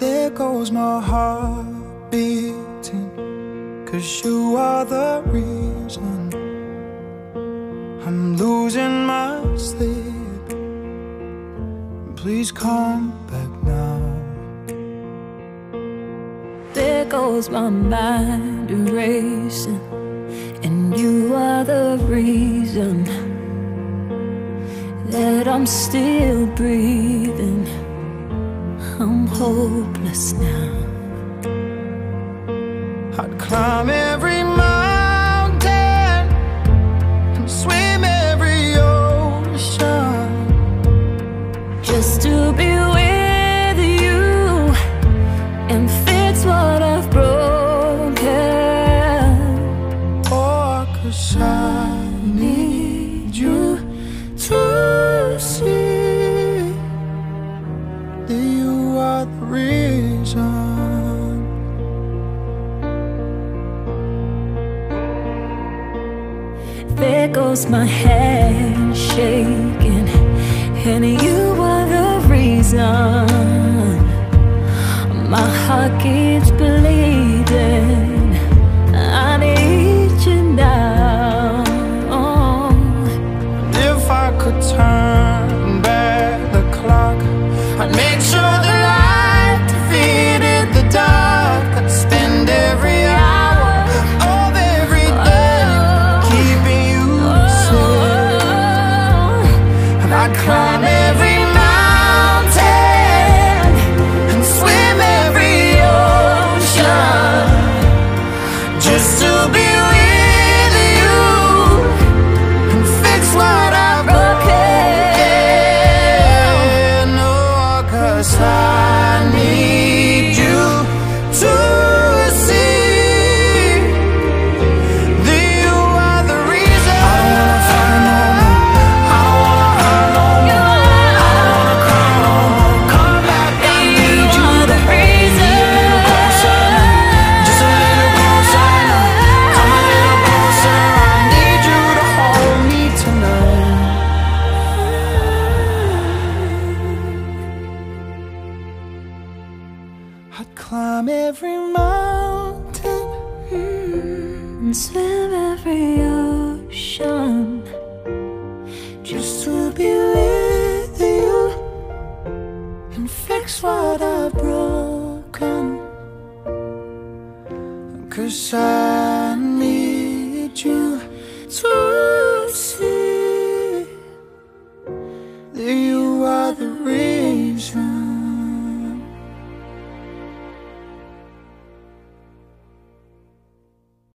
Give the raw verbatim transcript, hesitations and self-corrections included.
There goes my heart beating, 'cause you are the reason I'm losing my sleep. Please come back now. There goes my mind erasing, and you are the reason that I'm still breathing. I'm hopeless now. I'd climb every mountain and swim every ocean just to be with you and fix what I've broken. Oh, 'cause I need you to see that you are the reason. There goes my hand shaking, and you are the reason my heart keeps bleeding. I need you now. If I could turn back the clock, I'd make sure the light defeated the dark. I'd spend every hour of every day keeping you safe, and I'd climb every mountain and swim every ocean just to be with you and fix what I've broken. Oh, 'cause I need you to see that you are the reason. I don't wanna fight no more, I don't wanna hurt no more, I don't wanna cry no more. Come back, I need you to reason. Just a little closer now, come a little closer. I need you to hold me tonight. I'd climb every mountain And swim every ocean just to be with you and fix what I've broken. 'Cause I need you to see that you are the reason.